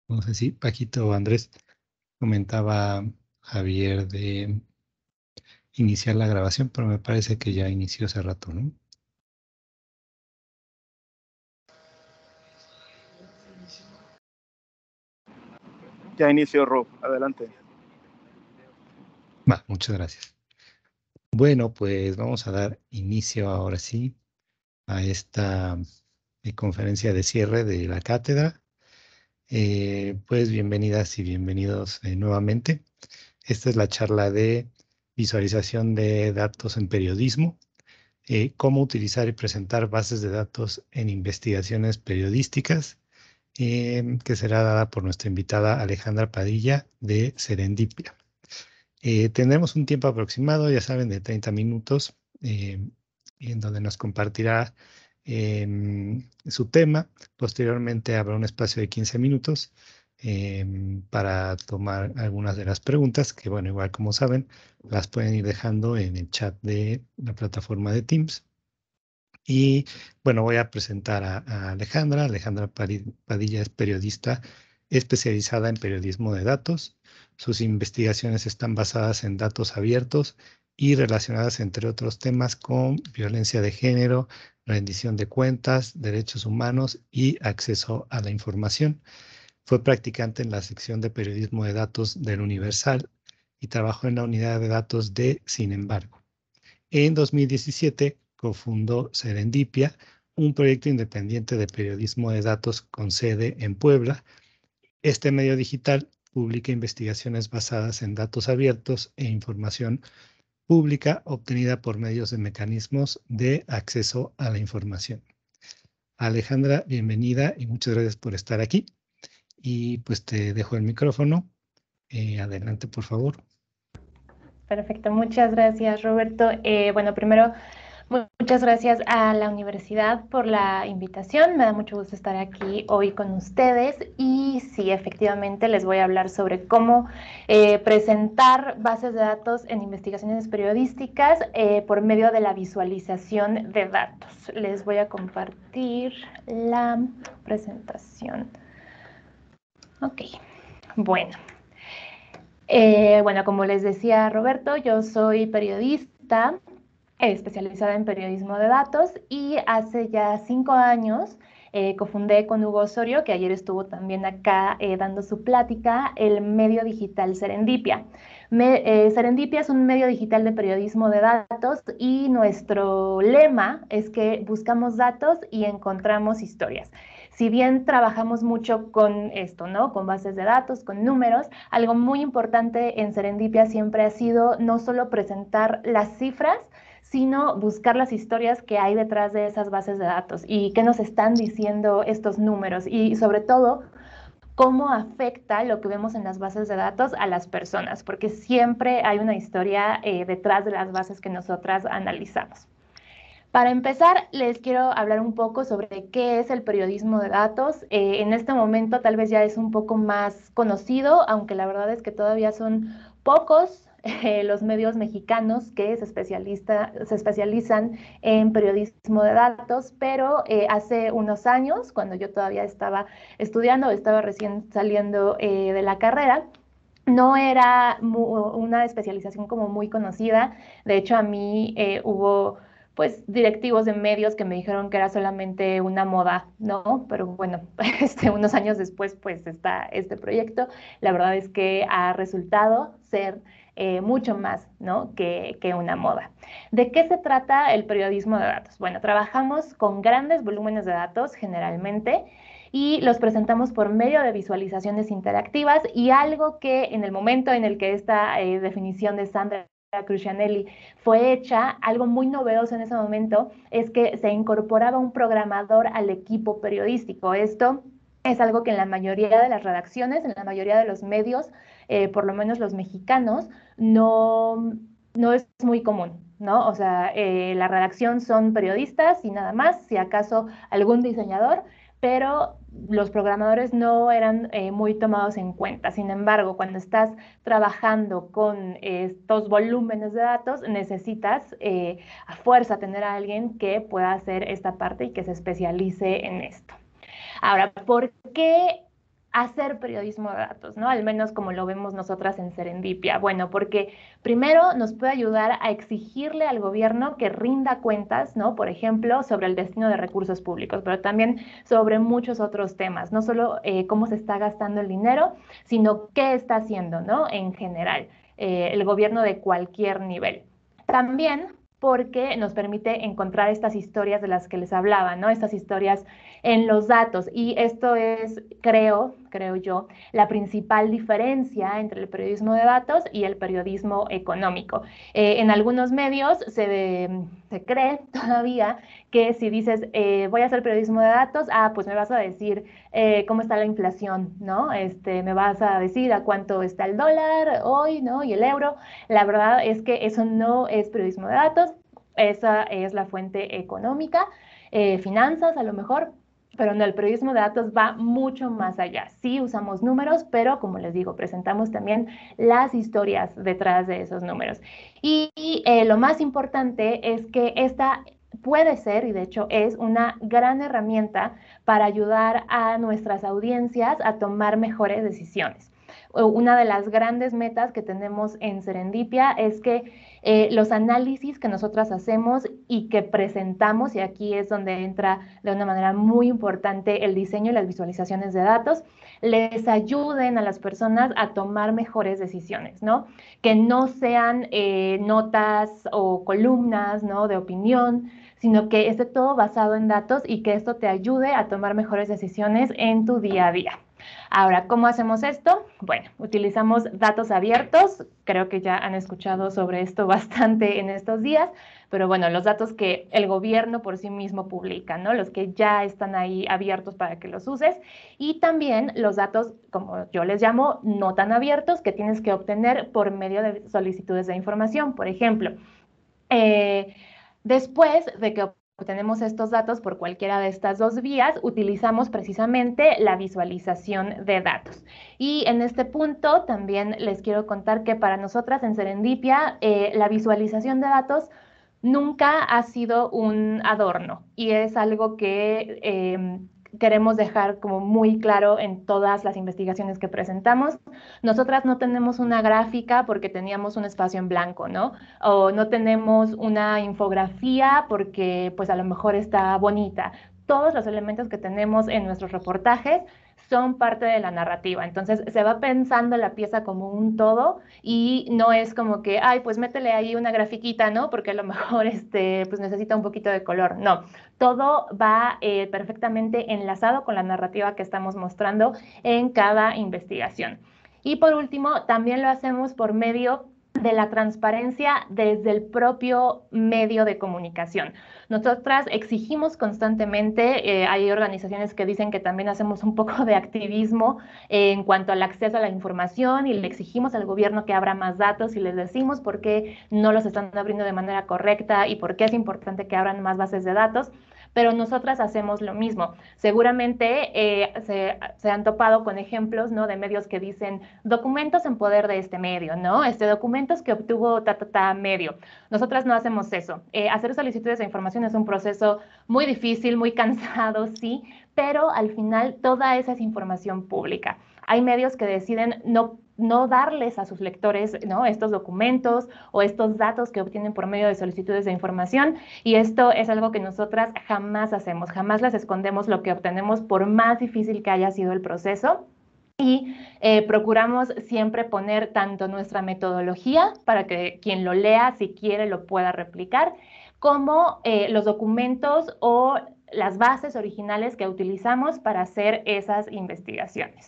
No sé si Paquito o Andrés comentaba Javier de iniciar la grabación, pero me parece que ya inició hace rato, ¿no? Ya inició Rob, adelante. Va, muchas gracias. Bueno, pues vamos a dar inicio ahora sí a esta conferencia de cierre de la cátedra. Pues bienvenidas y bienvenidos nuevamente. Esta es la charla de visualización de datos en periodismo. Cómo utilizar y presentar bases de datos en investigaciones periodísticas, que será dada por nuestra invitada Alejandra Padilla de Serendipia. Tendremos un tiempo aproximado, ya saben, de 30 minutos, en donde nos compartirá su tema. Posteriormente habrá un espacio de 15 minutos para tomar algunas de las preguntas, que bueno, igual como saben, las pueden ir dejando en el chat de la plataforma de Teams. Y bueno, voy a presentar a Alejandra. Padilla es periodista especializada en periodismo de datos. Sus investigaciones están basadas en datos abiertos y relacionadas, entre otros temas, con violencia de género, rendición de cuentas, derechos humanos y acceso a la información. Fue practicante en la sección de periodismo de datos del Universal y trabajó en la unidad de datos de Sin embargo. En 2017 cofundó Serendipia, un proyecto independiente de periodismo de datos con sede en Puebla. Este medio digital publica investigaciones basadas en datos abiertos e información pública obtenida por medios de mecanismos de acceso a la información. Alejandra, bienvenida y muchas gracias por estar aquí. Y pues te dejo el micrófono. Adelante, por favor. Perfecto, muchas gracias, Roberto. Bueno, primero, muchas gracias a la universidad por la invitación. Me da mucho gusto estar aquí hoy con ustedes. Y sí, efectivamente, les voy a hablar sobre cómo presentar bases de datos en investigaciones periodísticas por medio de la visualización de datos. Les voy a compartir la presentación. Ok, bueno. Bueno, como les decía Roberto, yo soy periodista especializada en periodismo de datos y hace ya 5 años cofundé con Hugo Osorio, que ayer estuvo también acá dando su plática, el medio digital Serendipia. Serendipia es un medio digital de periodismo de datos y nuestro lema es que buscamos datos y encontramos historias. Si bien trabajamos mucho con esto, ¿no? Con bases de datos, con números, algo muy importante en Serendipia siempre ha sido no solo presentar las cifras, sino buscar las historias que hay detrás de esas bases de datos y qué nos están diciendo estos números y sobre todo cómo afecta lo que vemos en las bases de datos a las personas, porque siempre hay una historia detrás de las bases que nosotras analizamos. Para empezar, les quiero hablar un poco sobre qué es el periodismo de datos. En este momento tal vez ya es un poco más conocido, aunque la verdad es que todavía son pocos los medios mexicanos que se especializan en periodismo de datos, pero hace unos años, cuando yo todavía estaba estudiando, estaba recién saliendo de la carrera, no era una especialización como muy conocida. De hecho, a mí hubo pues directivos de medios que me dijeron que era solamente una moda, ¿no? Pero bueno, unos años después pues está este proyecto. La verdad es que ha resultado ser mucho más, ¿no? que una moda. ¿De qué se trata el periodismo de datos? Bueno, trabajamos con grandes volúmenes de datos generalmente y los presentamos por medio de visualizaciones interactivas y algo que en el momento en el que esta definición de Sandra Crucianelli fue hecha, algo muy novedoso en ese momento es que se incorporaba un programador al equipo periodístico. Esto es algo que en la mayoría de las redacciones, en la mayoría de los medios, por lo menos los mexicanos, no es muy común, ¿no? O sea, la redacción son periodistas y nada más, si acaso algún diseñador, pero los programadores no eran muy tomados en cuenta. Sin embargo, cuando estás trabajando con estos volúmenes de datos, necesitas a fuerza tener a alguien que pueda hacer esta parte y que se especialice en esto. Ahora, ¿por qué hacer periodismo de datos, ¿no? Al menos como lo vemos nosotras en Serendipia. Bueno, porque primero nos puede ayudar a exigirle al gobierno que rinda cuentas, ¿no? Por ejemplo, sobre el destino de recursos públicos, pero también sobre muchos otros temas, no solo cómo se está gastando el dinero, sino qué está haciendo, ¿no? En general, el gobierno de cualquier nivel. También porque nos permite encontrar estas historias de las que les hablaba, ¿no? Estas historias en los datos. Y esto es, creo yo, la principal diferencia entre el periodismo de datos y el periodismo económico. En algunos medios se cree todavía que si dices, voy a hacer periodismo de datos, pues me vas a decir cómo está la inflación, ¿no? Me vas a decir a cuánto está el dólar hoy, ¿no? Y el euro. La verdad es que eso no es periodismo de datos, esa es la fuente económica, finanzas a lo mejor, pero no, el periodismo de datos va mucho más allá. Sí usamos números, pero como les digo, presentamos también las historias detrás de esos números. Y lo más importante es que esta puede ser, y de hecho es una gran herramienta para ayudar a nuestras audiencias a tomar mejores decisiones. Una de las grandes metas que tenemos en Serendipia es que los análisis que nosotras hacemos y que presentamos, y aquí es donde entra de una manera muy importante el diseño y las visualizaciones de datos, les ayuden a las personas a tomar mejores decisiones, ¿no? Que no sean notas o columnas, ¿no? De opinión, sino que esté todo basado en datos y que esto te ayude a tomar mejores decisiones en tu día a día. Ahora, ¿cómo hacemos esto? Bueno, utilizamos datos abiertos. Creo que ya han escuchado sobre esto bastante en estos días, pero bueno, los datos que el gobierno por sí mismo publica, ¿no? Los que ya están ahí abiertos para que los uses. Y también los datos, como yo les llamo, no tan abiertos, que tienes que obtener por medio de solicitudes de información. Por ejemplo, después de que obtenemos estos datos por cualquiera de estas dos vías, utilizamos precisamente la visualización de datos. Y en este punto también les quiero contar que para nosotras en Serendipia, la visualización de datos nunca ha sido un adorno y es algo que queremos dejar como muy claro en todas las investigaciones que presentamos. Nosotras no tenemos una gráfica porque teníamos un espacio en blanco, ¿no? O no tenemos una infografía porque pues a lo mejor está bonita. Todos los elementos que tenemos en nuestros reportajes son parte de la narrativa. Entonces se va pensando la pieza como un todo y no es como que, ay, pues métele ahí una grafiquita, ¿no? Porque a lo mejor pues necesita un poquito de color. No, todo va perfectamente enlazado con la narrativa que estamos mostrando en cada investigación. Y por último, también lo hacemos por medio de la transparencia desde el propio medio de comunicación. Nosotras exigimos constantemente, hay organizaciones que dicen que también hacemos un poco de activismo en cuanto al acceso a la información y le exigimos al gobierno que abra más datos y les decimos por qué no los están abriendo de manera correcta y por qué es importante que abran más bases de datos. Pero nosotras hacemos lo mismo. Seguramente se han topado con ejemplos, ¿no? De medios que dicen documentos en poder de este medio, ¿no? Documentos que obtuvo medio. Nosotras no hacemos eso. Hacer solicitudes de información es un proceso muy difícil, muy cansado, sí, pero al final toda esa es información pública. Hay medios que deciden no darles a sus lectores, ¿no? Estos documentos o estos datos que obtienen por medio de solicitudes de información, y esto es algo que nosotras jamás hacemos, jamás les escondemos lo que obtenemos por más difícil que haya sido el proceso. Y procuramos siempre poner tanto nuestra metodología para que quien lo lea, si quiere, lo pueda replicar, como los documentos o las bases originales que utilizamos para hacer esas investigaciones.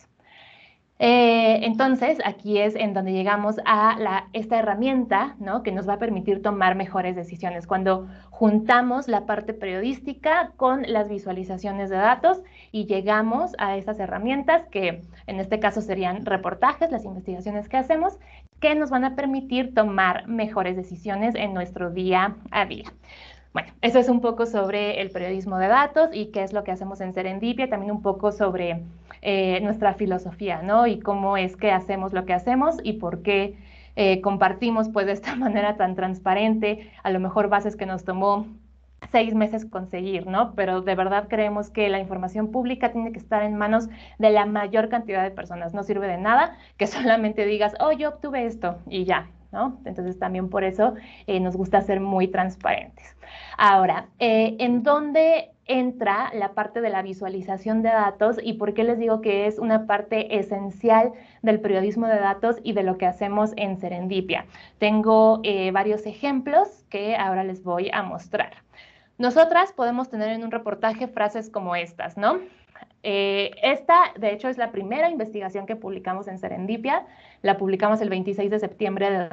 Entonces, aquí es en donde llegamos a esta herramienta, ¿no? Que nos va a permitir tomar mejores decisiones. Cuando juntamos la parte periodística con las visualizaciones de datos y llegamos a estas herramientas que en este caso serían reportajes, las investigaciones que hacemos, que nos van a permitir tomar mejores decisiones en nuestro día a día. Bueno, eso es un poco sobre el periodismo de datos y qué es lo que hacemos en Serendipia, también un poco sobre nuestra filosofía, ¿no? Y cómo es que hacemos lo que hacemos y por qué compartimos pues de esta manera tan transparente, a lo mejor bases que nos tomó 6 meses conseguir, ¿no? Pero de verdad creemos que la información pública tiene que estar en manos de la mayor cantidad de personas. No sirve de nada que solamente digas, oh, yo obtuve esto y ya, ¿no? Entonces también por eso nos gusta ser muy transparentes. Ahora, ¿en dónde entra la parte de la visualización de datos y por qué les digo que es una parte esencial del periodismo de datos y de lo que hacemos en Serendipia? Tengo varios ejemplos que ahora les voy a mostrar. Nosotras podemos tener en un reportaje frases como estas, ¿no? Esta, de hecho, es la primera investigación que publicamos en Serendipia. La publicamos el 26 de septiembre de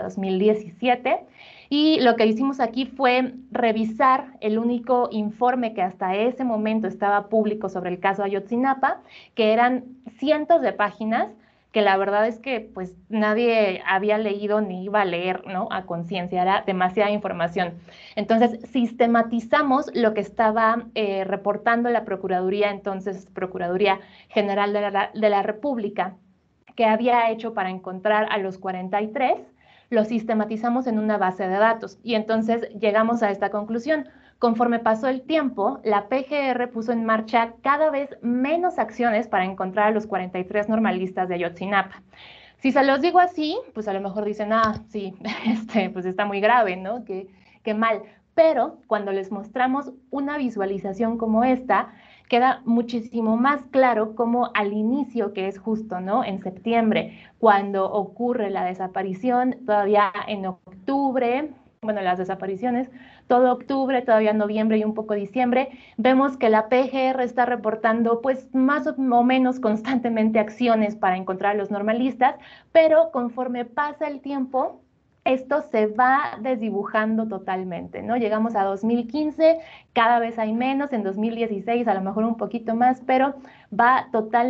2017. Y lo que hicimos aquí fue revisar el único informe que hasta ese momento estaba público sobre el caso Ayotzinapa, que eran cientos de páginas que la verdad es que pues nadie había leído ni iba a leer, ¿no? A conciencia, era demasiada información. Entonces, sistematizamos lo que estaba reportando la Procuraduría, entonces Procuraduría General de la República, que había hecho para encontrar a los 43, lo sistematizamos en una base de datos y entonces llegamos a esta conclusión. Conforme pasó el tiempo, la PGR puso en marcha cada vez menos acciones para encontrar a los 43 normalistas de Ayotzinapa. Si se los digo así, pues a lo mejor dicen, ah, sí, pues está muy grave, ¿no? Qué mal. Pero cuando les mostramos una visualización como esta, queda muchísimo más claro cómo al inicio, que es justo, ¿no? En septiembre, cuando ocurre la desaparición, todavía en octubre, bueno, las desapariciones, todo octubre, todavía noviembre y un poco diciembre, vemos que la PGR está reportando pues más o menos constantemente acciones para encontrar a los normalistas, pero conforme pasa el tiempo, esto se va desdibujando totalmente, ¿no? Llegamos a 2015, cada vez hay menos, en 2016 a lo mejor un poquito más, pero va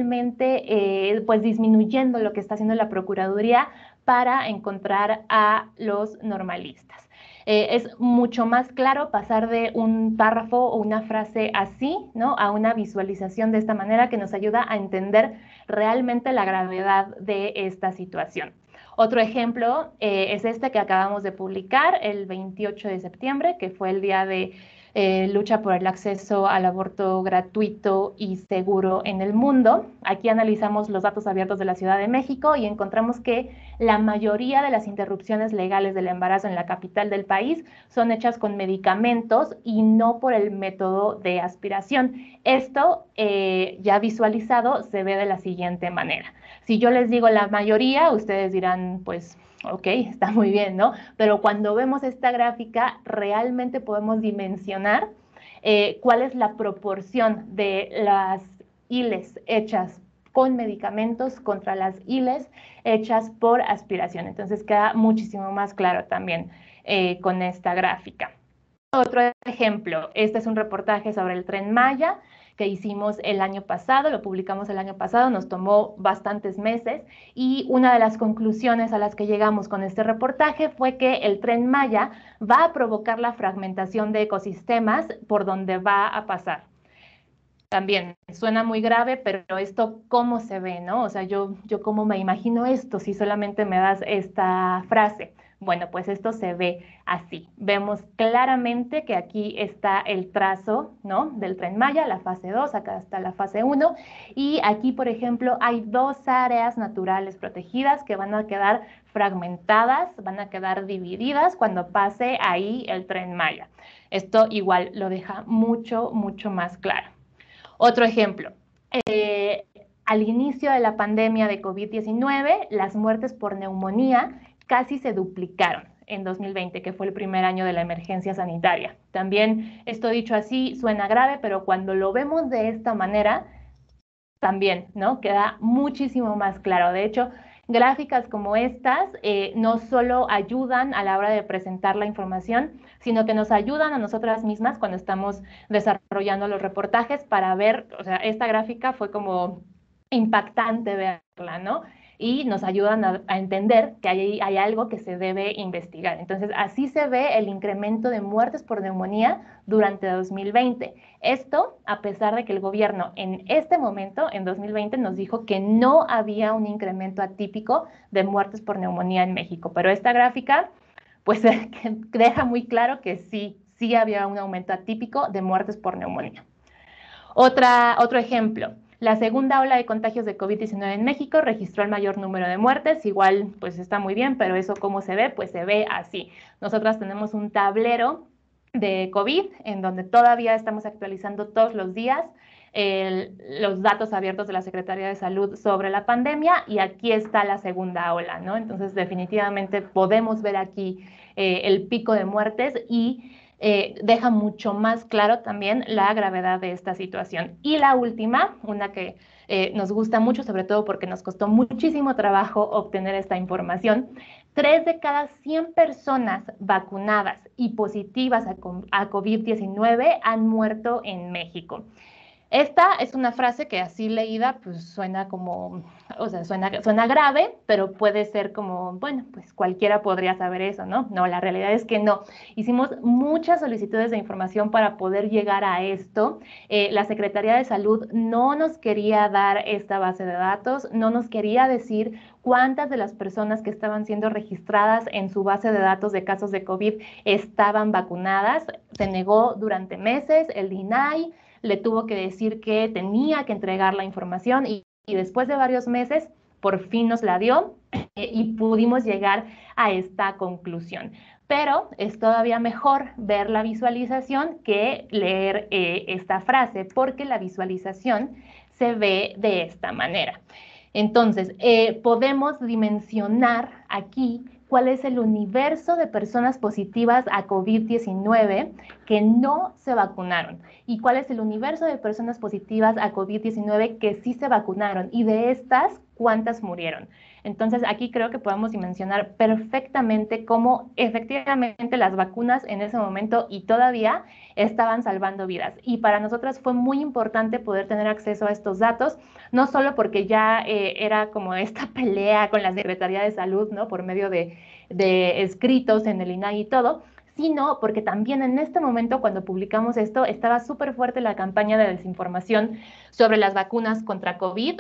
totalmente pues disminuyendo lo que está haciendo la Procuraduría para encontrar a los normalistas. Es mucho más claro pasar de un párrafo o una frase así, ¿no? A una visualización de esta manera que nos ayuda a entender realmente la gravedad de esta situación. Otro ejemplo es este que acabamos de publicar el 28 de septiembre, que fue el día de lucha por el acceso al aborto gratuito y seguro en el mundo. Aquí analizamos los datos abiertos de la Ciudad de México y encontramos que la mayoría de las interrupciones legales del embarazo en la capital del país son hechas con medicamentos y no por el método de aspiración. Esto ya visualizado se ve de la siguiente manera. Si yo les digo la mayoría, ustedes dirán, pues, ok, está muy bien, ¿no? Pero cuando vemos esta gráfica, realmente podemos dimensionar cuál es la proporción de las ILES hechas con medicamentos contra las ILES hechas por aspiración. Entonces queda muchísimo más claro también con esta gráfica. Otro ejemplo, este es un reportaje sobre el Tren Maya que hicimos el año pasado, lo publicamos el año pasado, nos tomó bastantes meses y una de las conclusiones a las que llegamos con este reportaje fue que el Tren Maya va a provocar la fragmentación de ecosistemas por donde va a pasar. También suena muy grave, pero esto cómo se ve, ¿no? O sea, yo cómo me imagino esto si solamente me das esta frase. Bueno, pues esto se ve así. Vemos claramente que aquí está el trazo, ¿no? Del Tren Maya, la fase 2, acá está la fase 1. Y aquí, por ejemplo, hay 2 áreas naturales protegidas que van a quedar fragmentadas, van a quedar divididas cuando pase ahí el Tren Maya. Esto igual lo deja mucho, mucho más claro. Otro ejemplo, al inicio de la pandemia de COVID-19, las muertes por neumonía casi se duplicaron en 2020, que fue el primer año de la emergencia sanitaria. También esto dicho así suena grave, pero cuando lo vemos de esta manera, también, ¿no? Queda muchísimo más claro. De hecho, gráficas como estas no solo ayudan a la hora de presentar la información, sino que nos ayudan a nosotras mismas cuando estamos desarrollando los reportajes para ver, o sea, esta gráfica fue como impactante verla, ¿no? Y nos ayudan a entender que hay algo que se debe investigar. Entonces, así se ve el incremento de muertes por neumonía durante 2020. Esto, a pesar de que el gobierno en este momento, en 2020, nos dijo que no había un incremento atípico de muertes por neumonía en México. Pero esta gráfica, pues, deja muy claro que sí sí había un aumento atípico de muertes por neumonía. Otro ejemplo. La segunda ola de contagios de COVID-19 en México registró el mayor número de muertes, igual pues está muy bien, pero eso ¿cómo se ve? Pues se ve así. Nosotras tenemos un tablero de COVID en donde todavía estamos actualizando todos los días los datos abiertos de la Secretaría de Salud sobre la pandemia y aquí está la segunda ola, ¿no? Entonces definitivamente podemos ver aquí el pico de muertes y deja mucho más claro también la gravedad de esta situación. Y la última, una que nos gusta mucho, sobre todo porque nos costó muchísimo trabajo obtener esta información, 3 de cada 100 personas vacunadas y positivas a COVID-19 han muerto en México. Esta es una frase que así leída pues suena como, o sea, suena grave, pero puede ser como, bueno, pues cualquiera podría saber eso, ¿no? No, la realidad es que no. Hicimos muchas solicitudes de información para poder llegar a esto. La Secretaría de Salud no nos quería dar esta base de datos, no nos quería decir cuántas de las personas que estaban siendo registradas en su base de datos de casos de COVID estaban vacunadas. Se negó durante meses, el INAI le tuvo que decir que tenía que entregar la información y después de varios meses por fin nos la dio y pudimos llegar a esta conclusión. Pero es todavía mejor ver la visualización que leer esta frase, porque la visualización se ve de esta manera. Entonces, podemos dimensionar aquí cuál es el universo de personas positivas a COVID-19 que no se vacunaron y cuál es el universo de personas positivas a COVID-19 que sí se vacunaron y de estas, cuántas murieron. Entonces, aquí creo que podemos dimensionar perfectamente cómo efectivamente las vacunas en ese momento y todavía estaban salvando vidas. Y para nosotras fue muy importante poder tener acceso a estos datos, no solo porque ya era como esta pelea con la Secretaría de Salud, ¿no? Por medio de escritos en el INAI y todo, sino porque también en este momento, cuando publicamos esto, estaba súper fuerte la campaña de desinformación sobre las vacunas contra COVID.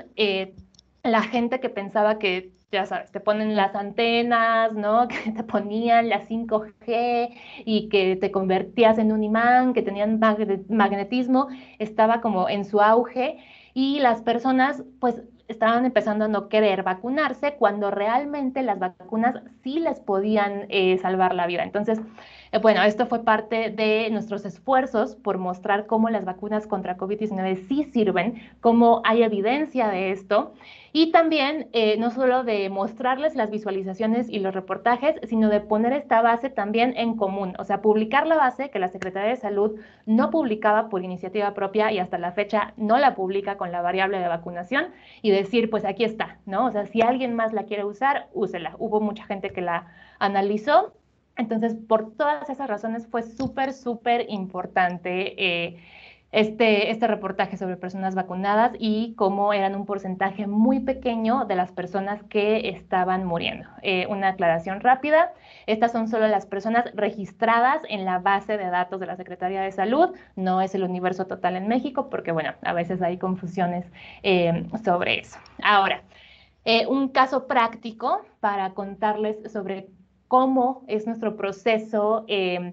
La gente que pensaba que, ya sabes, te ponen las antenas, ¿no? Que te ponían la 5G y que te convertías en un imán, que tenían magnetismo, estaba como en su auge y las personas, pues, estaban empezando a no querer vacunarse cuando realmente las vacunas sí les podían salvar la vida. Entonces, bueno, esto fue parte de nuestros esfuerzos por mostrar cómo las vacunas contra COVID-19 sí sirven, cómo hay evidencia de esto y también no solo de mostrarles las visualizaciones y los reportajes, sino de poner esta base también en común, o sea, publicar la base que la Secretaría de Salud no publicaba por iniciativa propia y hasta la fecha no la publica con la variable de vacunación y decir, pues aquí está, ¿no? O sea, si alguien más la quiere usar, úsela. Hubo mucha gente que la analizó. Entonces, por todas esas razones fue súper importante este reportaje sobre personas vacunadas y cómo eran un porcentaje muy pequeño de las personas que estaban muriendo. Una aclaración rápida, estas son solo las personas registradas en la base de datos de la Secretaría de Salud, no es el universo total en México, porque bueno, a veces hay confusiones sobre eso. Ahora, un caso práctico para contarles sobre cómo es nuestro proceso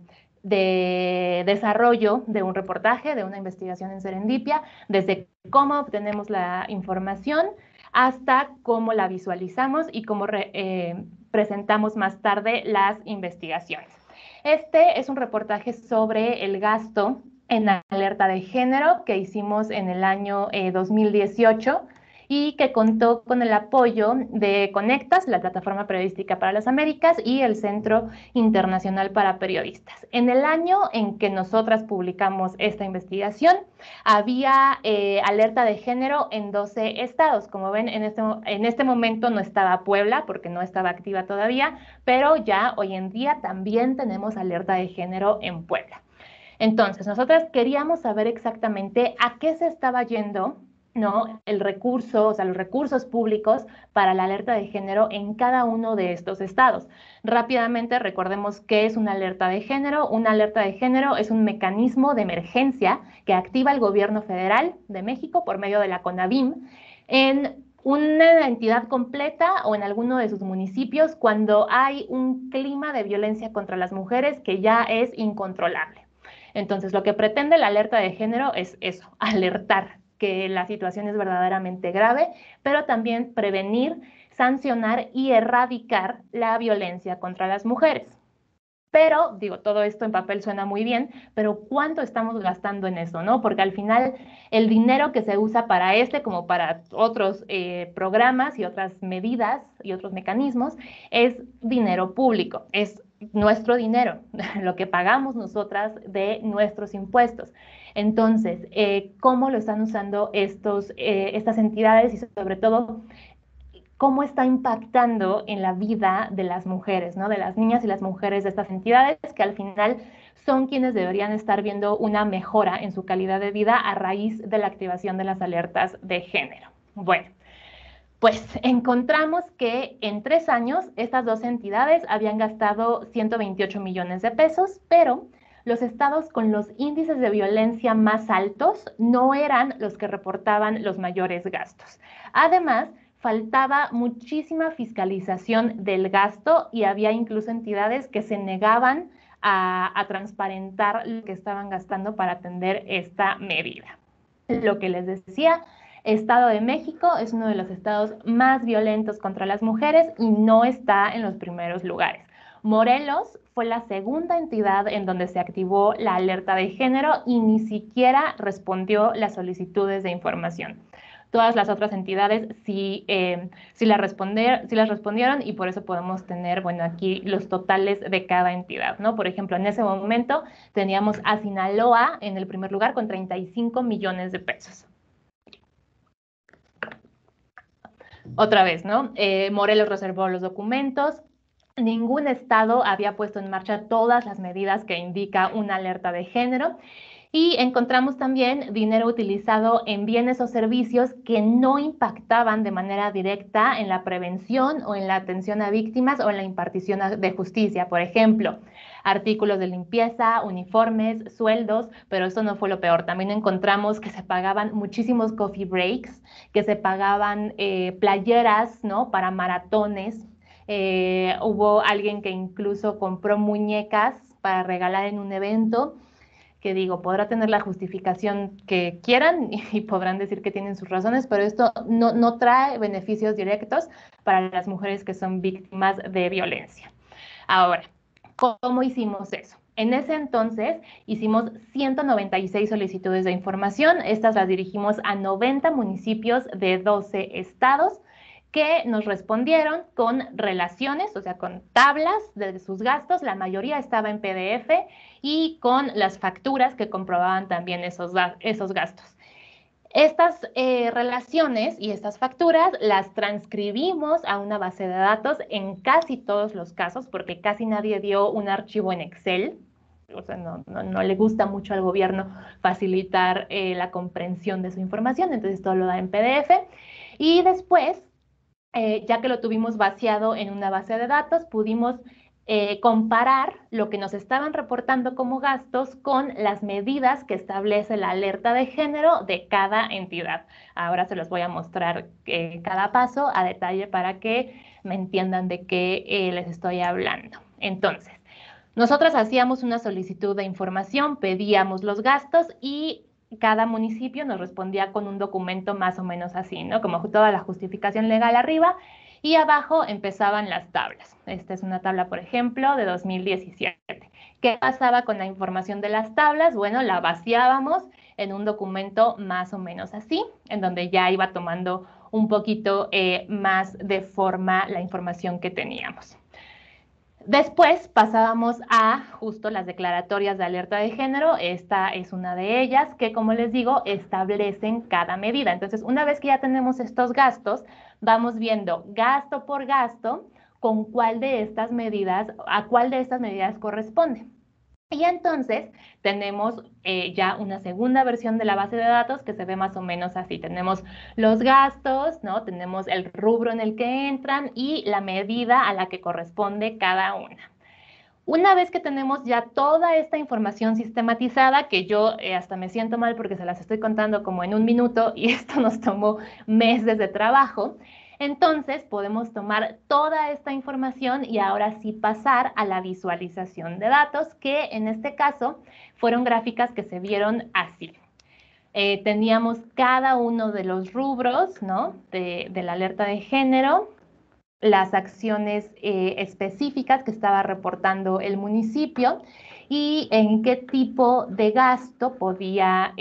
de desarrollo de un reportaje, de una investigación en Serendipia, desde cómo obtenemos la información hasta cómo la visualizamos y cómo presentamos más tarde las investigaciones. Este es un reportaje sobre el gasto en alerta de género que hicimos en el año 2018 y que contó con el apoyo de Conectas, la plataforma periodística para las Américas, y el Centro Internacional para Periodistas. En el año en que nosotras publicamos esta investigación, había alerta de género en 12 estados. Como ven, en este momento no estaba Puebla, porque no estaba activa todavía, pero ya hoy en día también tenemos alerta de género en Puebla. Entonces, nosotras queríamos saber exactamente a qué se estaba yendo, ¿no? El recurso, o sea, los recursos públicos para la alerta de género en cada uno de estos estados. Rápidamente recordemos qué es una alerta de género. Una alerta de género es un mecanismo de emergencia que activa el gobierno federal de México por medio de la CONAVIM en una entidad completa o en alguno de sus municipios cuando hay un clima de violencia contra las mujeres que ya es incontrolable. Entonces, lo que pretende la alerta de género es eso, alertar que la situación es verdaderamente grave, pero también prevenir, sancionar y erradicar la violencia contra las mujeres. Pero, digo, todo esto en papel suena muy bien, pero ¿cuánto estamos gastando en eso, no? Porque al final el dinero que se usa para como para otros programas y otras medidas y otros mecanismos es dinero público, es nuestro dinero, lo que pagamos nosotras de nuestros impuestos. Entonces, ¿cómo lo están usando estas entidades y sobre todo cómo está impactando en la vida de las mujeres, ¿no? De las niñas y las mujeres de estas entidades, que al final son quienes deberían estar viendo una mejora en su calidad de vida a raíz de la activación de las alertas de género? Bueno, pues encontramos que en 3 años estas dos entidades habían gastado 128 millones de pesos, pero los estados con los índices de violencia más altos no eran los que reportaban los mayores gastos. Además, faltaba muchísima fiscalización del gasto y había incluso entidades que se negaban a transparentar lo que estaban gastando para atender esta medida. Lo que les decía, Estado de México es uno de los estados más violentos contra las mujeres y no está en los primeros lugares. Morelos fue la segunda entidad en donde se activó la alerta de género y ni siquiera respondió las solicitudes de información. Todas las otras entidades sí las respondieron y por eso podemos tener, bueno, aquí los totales de cada entidad, ¿no? Por ejemplo, en ese momento teníamos a Sinaloa en el primer lugar con 35 millones de pesos. Otra vez, ¿no? Morelos reservó los documentos. Ningún estado había puesto en marcha todas las medidas que indica una alerta de género. Y encontramos también dinero utilizado en bienes o servicios que no impactaban de manera directa en la prevención o en la atención a víctimas o en la impartición de justicia. Por ejemplo, artículos de limpieza, uniformes, sueldos, pero eso no fue lo peor. También encontramos que se pagaban muchísimos coffee breaks, que se pagaban playeras, ¿no? Para maratones. Hubo alguien que incluso compró muñecas para regalar en un evento, que digo, podrá tener la justificación que quieran y podrán decir que tienen sus razones, pero esto no trae beneficios directos para las mujeres que son víctimas de violencia. Ahora, ¿cómo hicimos eso? En ese entonces hicimos 196 solicitudes de información. Estas las dirigimos a 90 municipios de 12 estados que nos respondieron con relaciones, o sea, con tablas de sus gastos. La mayoría estaba en PDF y con las facturas que comprobaban también esos gastos. Estas relaciones y estas facturas las transcribimos a una base de datos en casi todos los casos, porque casi nadie dio un archivo en Excel. O sea, no le gusta mucho al gobierno facilitar la comprensión de su información, entonces todo lo da en PDF. Y después, ya que lo tuvimos vaciado en una base de datos, pudimos comparar lo que nos estaban reportando como gastos con las medidas que establece la alerta de género de cada entidad. Ahora se los voy a mostrar cada paso a detalle para que me entiendan de qué les estoy hablando. Entonces, nosotras hacíamos una solicitud de información, pedíamos los gastos y cada municipio nos respondía con un documento más o menos así, ¿no? Como toda la justificación legal arriba y abajo empezaban las tablas. Esta es una tabla, por ejemplo, de 2017. ¿Qué pasaba con la información de las tablas? Bueno, la vaciábamos en un documento más o menos así, en donde ya iba tomando un poquito más de forma la información que teníamos. Después pasábamos a justo las declaratorias de alerta de género. Esta es una de ellas que, como les digo, establecen cada medida. Entonces, una vez que ya tenemos estos gastos, vamos viendo gasto por gasto con cuál de estas medidas, a cuál de estas medidas corresponde. Y entonces tenemos ya una segunda versión de la base de datos que se ve más o menos así. Tenemos los gastos, ¿no? Tenemos el rubro en el que entran y la medida a la que corresponde cada una. Una vez que tenemos ya toda esta información sistematizada, que yo hasta me siento mal porque se las estoy contando como en un minuto y esto nos tomó meses de trabajo, Entonces podemos tomar toda esta información y ahora sí pasar a la visualización de datos, que en este caso fueron gráficas que se vieron así. Teníamos cada uno de los rubros, ¿no?, de la alerta de género, las acciones específicas que estaba reportando el municipio y en qué tipo de gasto podía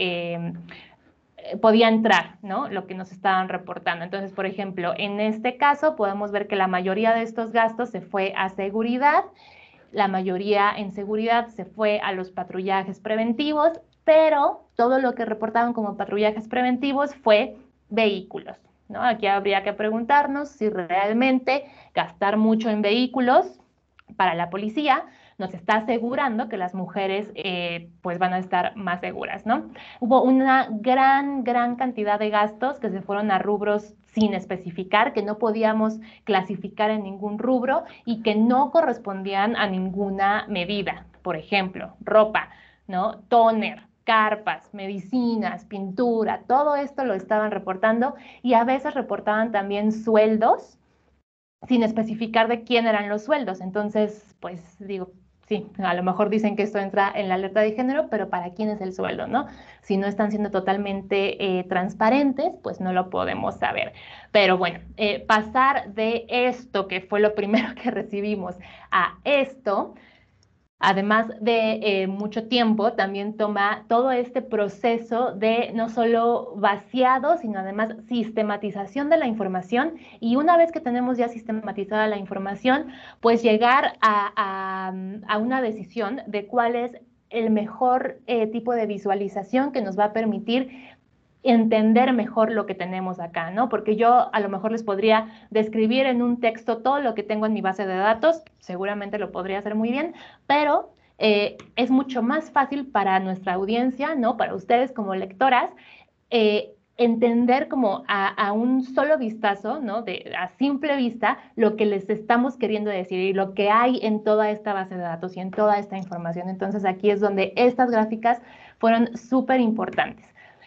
entrar, ¿no?, lo que nos estaban reportando. Entonces, por ejemplo, en este caso podemos ver que la mayoría de estos gastos se fue a seguridad, la mayoría en seguridad se fue a los patrullajes preventivos, pero todo lo que reportaban como patrullajes preventivos fue vehículos, ¿no? Aquí habría que preguntarnos si realmente gastar mucho en vehículos para la policía nos está asegurando que las mujeres pues van a estar más seguras, ¿no? Hubo una gran cantidad de gastos que se fueron a rubros sin especificar, que no podíamos clasificar en ningún rubro y que no correspondían a ninguna medida. Por ejemplo, ropa, ¿no?, tóner, carpas, medicinas, pintura, todo esto lo estaban reportando y a veces reportaban también sueldos sin especificar de quién eran los sueldos. Entonces, pues digo, sí, a lo mejor dicen que esto entra en la alerta de género, pero ¿para quién es el sueldo, no? Si no están siendo totalmente transparentes, pues no lo podemos saber. Pero bueno, pasar de esto, que fue lo primero que recibimos, a esto, además de mucho tiempo, también toma todo este proceso de no solo vaciado, sino además sistematización de la información. Y una vez que tenemos ya sistematizada la información, pues llegar a una decisión de cuál es el mejor tipo de visualización que nos va a permitir entender mejor lo que tenemos acá, ¿no? Porque yo a lo mejor les podría describir en un texto todo lo que tengo en mi base de datos, seguramente lo podría hacer muy bien, pero es mucho más fácil para nuestra audiencia, ¿no?, para ustedes como lectoras, entender como a un solo vistazo, ¿no?, a simple vista, lo que les estamos queriendo decir y lo que hay en toda esta base de datos y en toda esta información. Entonces aquí es donde estas gráficas fueron súper importantes.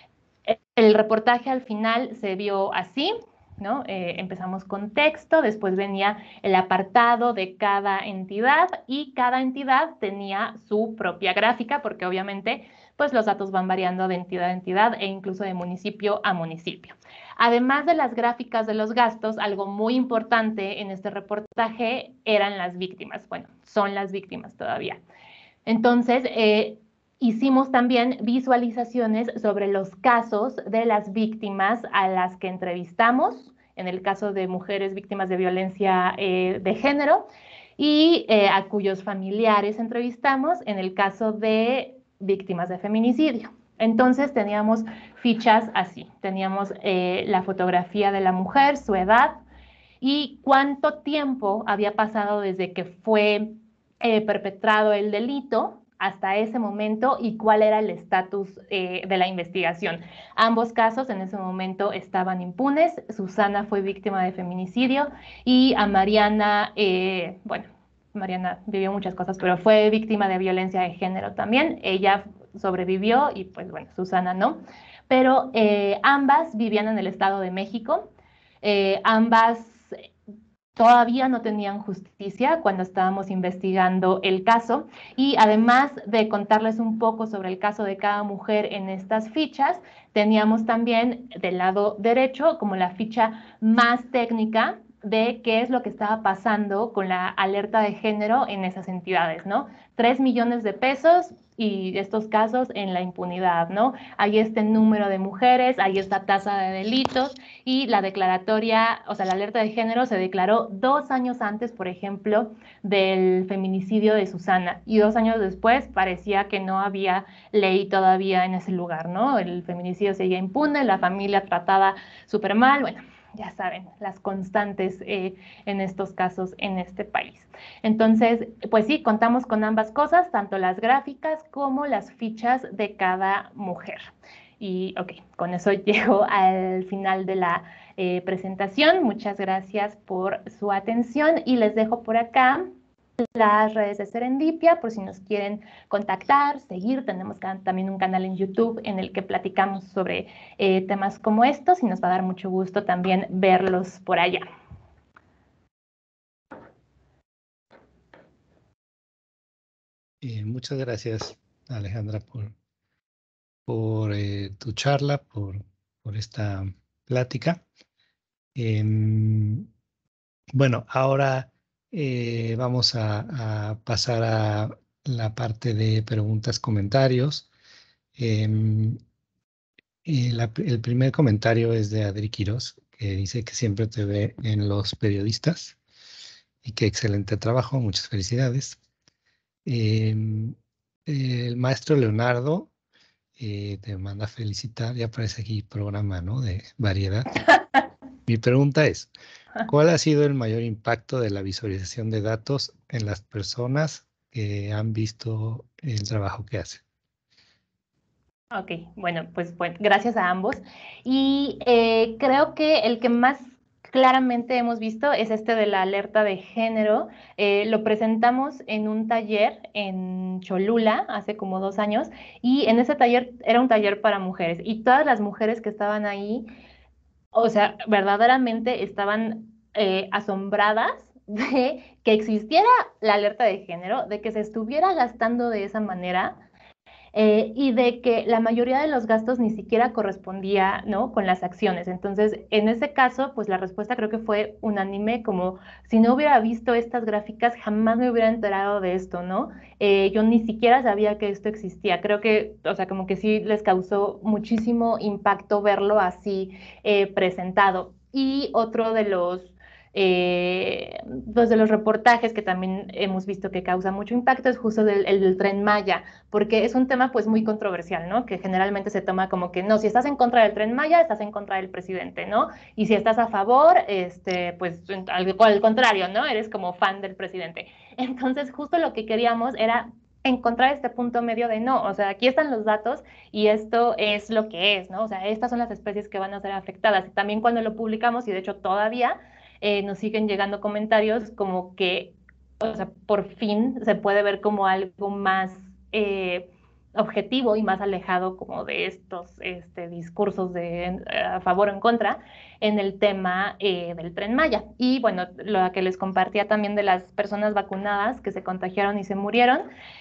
El reportaje al final se vio así, ¿no? Empezamos con texto, después venía el apartado de cada entidad y cada entidad tenía su propia gráfica porque obviamente pues los datos van variando de entidad a entidad e incluso de municipio a municipio. Además de las gráficas de los gastos, algo muy importante en este reportaje eran las víctimas. Bueno, son las víctimas todavía. Entonces, hicimos también visualizaciones sobre los casos de las víctimas a las que entrevistamos, en el caso de mujeres víctimas de violencia de género, y a cuyos familiares entrevistamos en el caso de víctimas de feminicidio. Entonces teníamos fichas así, teníamos la fotografía de la mujer, su edad y cuánto tiempo había pasado desde que fue perpetrado el delito hasta ese momento y cuál era el estatus de la investigación. Ambos casos en ese momento estaban impunes. Susana fue víctima de feminicidio y a Mariana, bueno, Mariana vivió muchas cosas, pero fue víctima de violencia de género también. Ella sobrevivió y pues bueno, Susana no. Pero ambas vivían en el Estado de México. Ambas todavía no tenían justicia cuando estábamos investigando el caso y además de contarles un poco sobre el caso de cada mujer en estas fichas, teníamos también del lado derecho como la ficha más técnica de qué es lo que estaba pasando con la alerta de género en esas entidades, ¿no? 3 millones de pesos y estos casos en la impunidad, ¿no? Hay este número de mujeres, hay esta tasa de delitos y la declaratoria, o sea, la alerta de género se declaró 2 años antes, por ejemplo, del feminicidio de Susana y 2 años después parecía que no había ley todavía en ese lugar, ¿no? El feminicidio seguía impune, la familia tratada súper mal, bueno, ya saben, las constantes en estos casos en este país. Entonces, pues sí, contamos con ambas cosas, tanto las gráficas como las fichas de cada mujer. Y ok, con eso llego al final de la presentación. Muchas gracias por su atención y les dejo por acá las redes de Serendipia, por si nos quieren contactar, seguir. Tenemos también un canal en YouTube en el que platicamos sobre temas como estos y nos va a dar mucho gusto también verlos por allá. Muchas gracias, Alejandra, por tu charla, por esta plática. Bueno, ahora vamos a pasar a la parte de preguntas, comentarios. Em, el primer comentario es de Adri Quiroz, que dice que siempre te ve en Los Periodistas y que excelente trabajo, muchas felicidades. Em, el maestro Leonardo te manda a felicitar, ya aparece aquí programa, ¿no? De variedad. Mi pregunta es, ¿cuál ha sido el mayor impacto de la visualización de datos en las personas que han visto el trabajo que hacen? Ok, bueno, pues gracias a ambos. Y creo que el que más claramente hemos visto es este de la alerta de género. Lo presentamos en un taller en Cholula hace como 2 años y en ese taller era un taller para mujeres y todas las mujeres que estaban ahí, o sea, verdaderamente estaban asombradas de que existiera la alerta de género, de que se estuviera gastando de esa manera y de que la mayoría de los gastos ni siquiera correspondía, ¿no? Con las acciones. Entonces, en ese caso, pues la respuesta creo que fue unánime, como si no hubiera visto estas gráficas, jamás me hubiera enterado de esto, ¿no? Yo ni siquiera sabía que esto existía. Creo que, o sea, como que sí les causó muchísimo impacto verlo así presentado. Y otro de pues de los reportajes que también hemos visto que causa mucho impacto es justo el del Tren Maya, porque es un tema pues muy controversial, ¿no? Que generalmente se toma como que no, si estás en contra del Tren Maya, estás en contra del presidente, ¿no? Y si estás a favor, pues al contrario, ¿no? Eres como fan del presidente. Entonces, justo lo que queríamos era encontrar este punto medio de no, o sea, aquí están los datos y esto es lo que es, ¿no? O sea, estas son las especies que van a ser afectadas. Y también cuando lo publicamos, y de hecho todavía nos siguen llegando comentarios como que, o sea, por fin se puede ver como algo más objetivo y más alejado como de estos discursos de a favor o en contra en el tema del Tren Maya. Y bueno, lo que les compartía también de las personas vacunadas que se contagiaron y se murieron,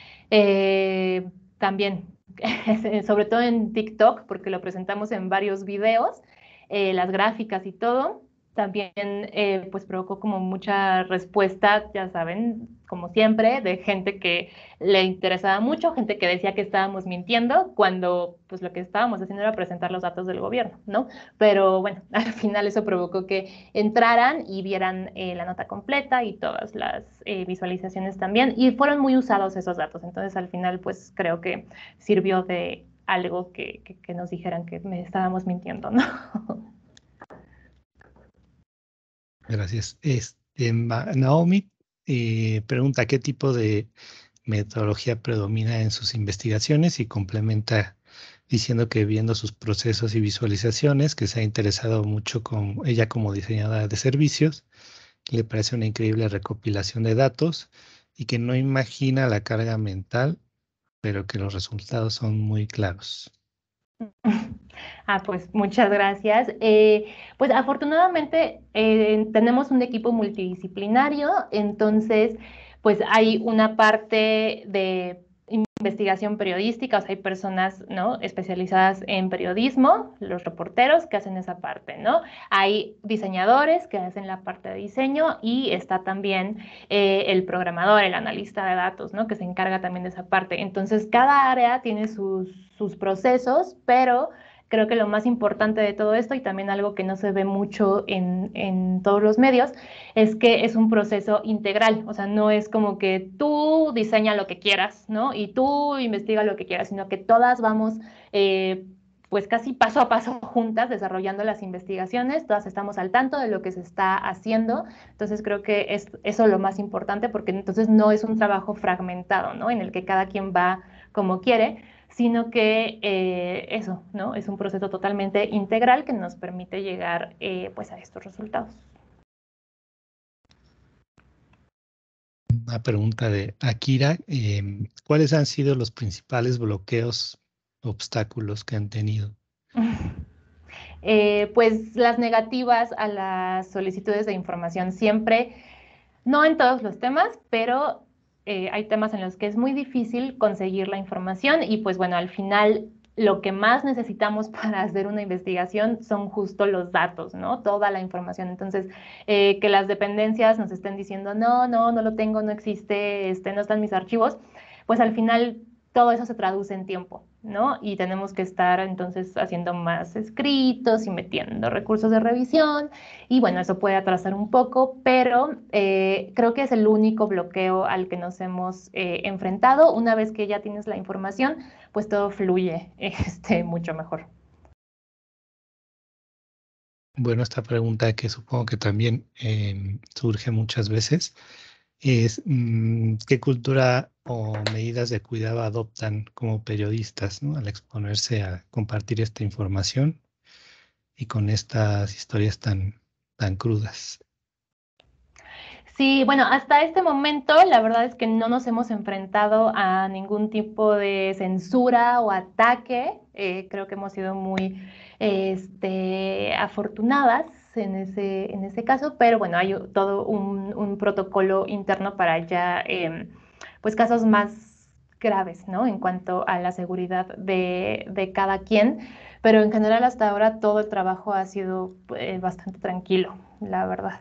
también, sobre todo en TikTok, porque lo presentamos en varios videos, las gráficas y todo, también pues provocó como mucha respuesta, ya saben, como siempre, de gente que le interesaba mucho, gente que decía que estábamos mintiendo, cuando pues lo que estábamos haciendo era presentar los datos del gobierno, ¿no? Pero bueno, al final eso provocó que entraran y vieran la nota completa y todas las visualizaciones también, y fueron muy usados esos datos, entonces al final pues creo que sirvió de algo que nos dijeran que me estábamos mintiendo, ¿no? Gracias. Naomi pregunta qué tipo de metodología predomina en sus investigaciones y complementa diciendo que viendo sus procesos y visualizaciones, que se ha interesado mucho con ella como diseñadora de servicios, le parece una increíble recopilación de datos y que no imagina la carga mental, pero que los resultados son muy claros. Pues muchas gracias. Pues afortunadamente tenemos un equipo multidisciplinario, entonces pues hay una parte de investigación periodística, o sea, hay personas, ¿no? especializadas en periodismo, los reporteros que hacen esa parte, ¿no? Hay diseñadores que hacen la parte de diseño y está también el programador, el analista de datos, ¿no? Que se encarga también de esa parte. Entonces, cada área tiene sus procesos, pero creo que lo más importante de todo esto, y también algo que no se ve mucho en todos los medios, es que es un proceso integral, o sea, no es como que tú diseña lo que quieras, ¿no? Y tú investiga lo que quieras, sino que todas vamos, pues casi paso a paso juntas desarrollando las investigaciones, todas estamos al tanto de lo que se está haciendo, entonces creo que es eso lo más importante, porque entonces no es un trabajo fragmentado, ¿no? En el que cada quien va como quiere, sino que eso, ¿no? Es un proceso totalmente integral que nos permite llegar pues a estos resultados. una pregunta de Akira. ¿Cuáles han sido los principales bloqueos, obstáculos que han tenido? Pues las negativas a las solicitudes de información siempre, no en todos los temas, pero hay temas en los que es muy difícil conseguir la información y pues bueno, al final lo que más necesitamos para hacer una investigación son justo los datos, ¿no? Toda la información. Entonces, que las dependencias nos estén diciendo, no lo tengo, no existe, no están mis archivos, pues al final todo eso se traduce en tiempo, ¿no? Y tenemos que estar entonces haciendo más escritos y metiendo recursos de revisión y bueno, eso puede atrasar un poco, pero creo que es el único bloqueo al que nos hemos enfrentado. Una vez que ya tienes la información, pues todo fluye mucho mejor. Bueno, esta pregunta que supongo que también surge muchas veces es ¿qué cultura o medidas de cuidado adoptan como periodistas, ¿no? Al exponerse a compartir esta información y con estas historias tan crudas? Sí, bueno, hasta este momento la verdad es que no nos hemos enfrentado a ningún tipo de censura o ataque. Creo que hemos sido muy afortunadas en ese caso, pero bueno, hay todo un protocolo interno para ya pues casos más graves, ¿no? En cuanto a la seguridad de cada quien, pero en general hasta ahora todo el trabajo ha sido bastante tranquilo, la verdad.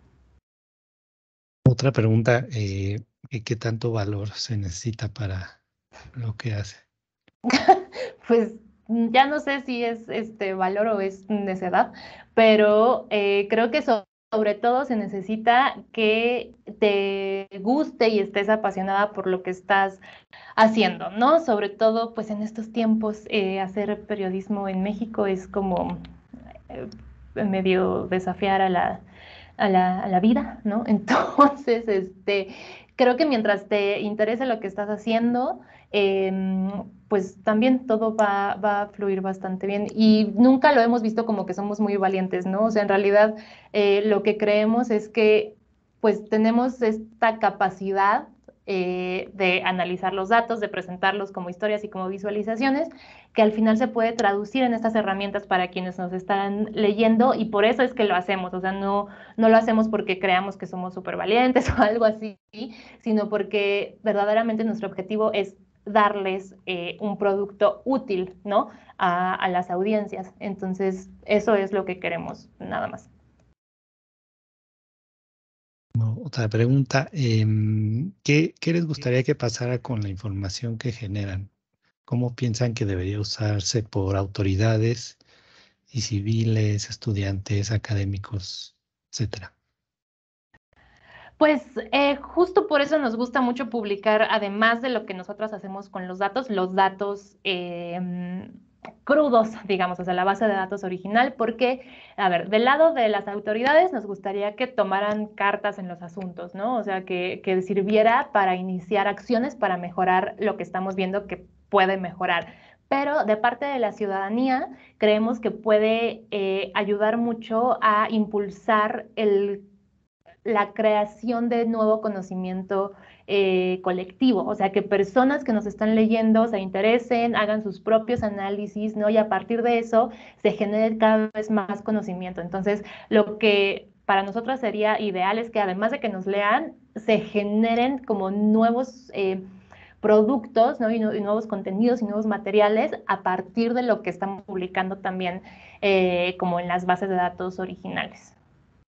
Otra pregunta, ¿qué tanto valor se necesita para lo que hace? Pues ya no sé si es este valor o es necedad, pero creo que sobre todo se necesita que te guste y estés apasionada por lo que estás haciendo, ¿no? Sobre todo, pues en estos tiempos, hacer periodismo en México es como medio desafiar a la vida, ¿no? Entonces, creo que mientras te interese lo que estás haciendo, pues también todo va a fluir bastante bien. Y nunca lo hemos visto como que somos muy valientes, ¿no? O sea, en realidad lo que creemos es que pues tenemos esta capacidad de analizar los datos, de presentarlos como historias y como visualizaciones, que al final se puede traducir en estas herramientas para quienes nos están leyendo y por eso es que lo hacemos, o sea, no lo hacemos porque creamos que somos súper valientes o algo así, sino porque verdaderamente nuestro objetivo es darles un producto útil, ¿no? A las audiencias. Entonces, eso es lo que queremos, nada más. No, otra pregunta, ¿qué les gustaría que pasara con la información que generan? ¿Cómo piensan que debería usarse por autoridades y civiles, estudiantes, académicos, etcétera? Pues justo por eso nos gusta mucho publicar, además de lo que nosotros hacemos con los datos crudos, digamos, o sea, la base de datos original, porque, a ver, del lado de las autoridades nos gustaría que tomaran cartas en los asuntos, ¿no? O sea, que sirviera para iniciar acciones para mejorar lo que estamos viendo que puede mejorar. Pero de parte de la ciudadanía, creemos que puede ayudar mucho a impulsar la creación de nuevo conocimiento colectivo, o sea, que personas que nos están leyendo se interesen, hagan sus propios análisis, ¿no? Y a partir de eso se genere cada vez más conocimiento. Entonces, lo que para nosotros sería ideal es que además de que nos lean, se generen como nuevos productos, ¿no? Y nuevos contenidos y nuevos materiales a partir de lo que estamos publicando también como en las bases de datos originales.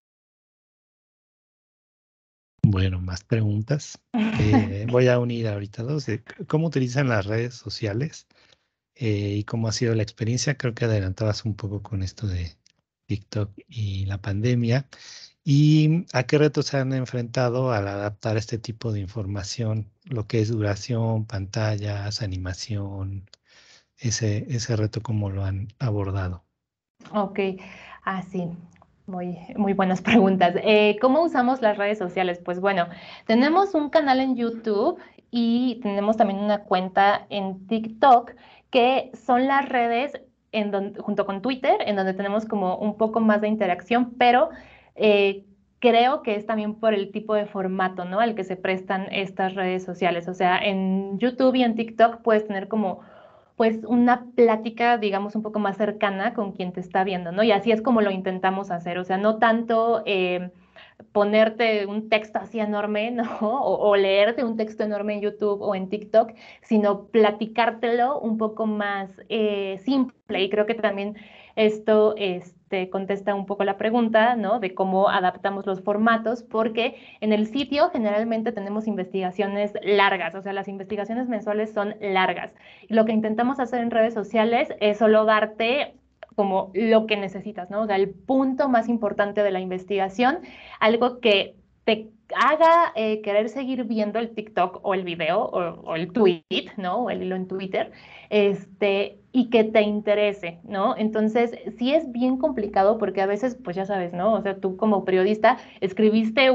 Bueno, más preguntas. Voy a unir ahorita dos. ¿Cómo utilizan las redes sociales y cómo ha sido la experiencia? Creo que adelantabas un poco con esto de TikTok y la pandemia. ¿Y a qué retos se han enfrentado al adaptar este tipo de información, lo que es duración, pantallas, animación, ese reto, cómo lo han abordado? Ok, sí, muy buenas preguntas. ¿Cómo usamos las redes sociales? Pues bueno, tenemos un canal en YouTube y tenemos también una cuenta en TikTok, que son las redes junto con Twitter, en donde tenemos como un poco más de interacción, pero creo que es también por el tipo de formato, ¿no? Al que se prestan estas redes sociales. O sea, en YouTube y en TikTok puedes tener como, pues, una plática, digamos, un poco más cercana con quien te está viendo, ¿no? Y así es como lo intentamos hacer. O sea, no tanto ponerte un texto así enorme, ¿no? O leerte un texto enorme en YouTube o en TikTok, sino platicártelo un poco más simple. Y creo que también esto contesta un poco la pregunta, ¿no? De cómo adaptamos los formatos, porque en el sitio generalmente tenemos investigaciones largas, o sea, las investigaciones mensuales son largas. Y lo que intentamos hacer en redes sociales es solo darte como lo que necesitas, ¿no? O sea, el punto más importante de la investigación, algo que te haga querer seguir viendo el TikTok o el video o el tweet, ¿no? O el hilo en Twitter, y que te interese, ¿no? Entonces, sí es bien complicado porque a veces, pues ya sabes, ¿no? O sea, tú como periodista escribiste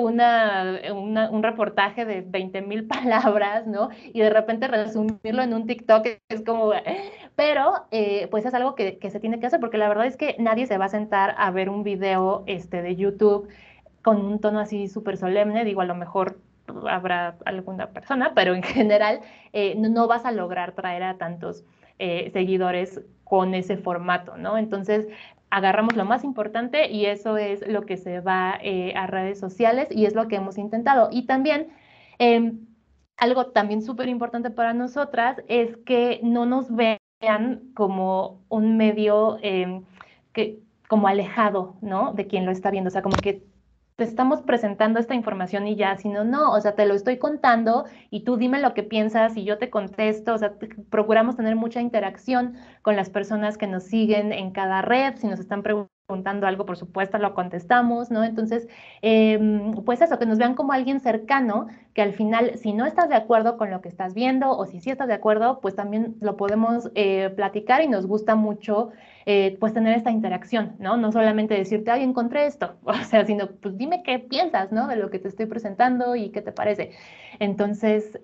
un reportaje de 20,000 palabras, ¿no? Y de repente resumirlo en un TikTok es como, pero pues es algo que se tiene que hacer porque la verdad es que nadie se va a sentar a ver un video de YouTube con un tono así súper solemne, digo, a lo mejor habrá alguna persona, pero en general no vas a lograr traer a tantos seguidores con ese formato, ¿no? Entonces, agarramos lo más importante y eso es lo que se va a redes sociales y es lo que hemos intentado. Y también, eh, algo también súper importante para nosotras es que no nos vean como un medio que, como alejado, ¿no? De quien lo está viendo, o sea, como que te estamos presentando esta información y ya, sino no, o sea, te lo estoy contando y tú dime lo que piensas y yo te contesto, o sea, procuramos tener mucha interacción con las personas que nos siguen en cada red, si nos están preguntando algo, por supuesto, lo contestamos, ¿no? Entonces, pues eso, que nos vean como alguien cercano, que al final, si no estás de acuerdo con lo que estás viendo o si sí estás de acuerdo, pues también lo podemos platicar y nos gusta mucho pues tener esta interacción, ¿no? No solamente decirte, ay, encontré esto, o sea, sino pues dime qué piensas, ¿no? De lo que te estoy presentando y qué te parece. Entonces,